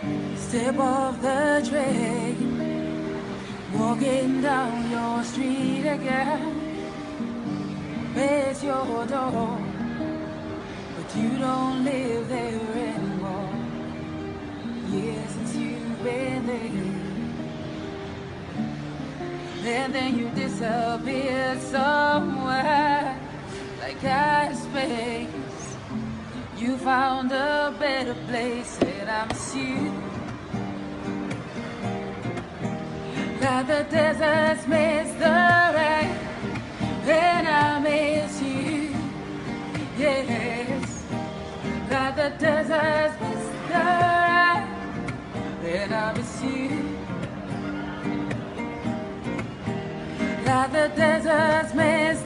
Step off the train, walking down your street again. Where's your door? But you don't live there anymore. Years since you've been there. And then you disappeared somewhere like out of space. You found a better place, and I miss you. Like the deserts miss the rain, and I miss you. Yes, like the deserts miss the rain, and I miss you. Like the deserts miss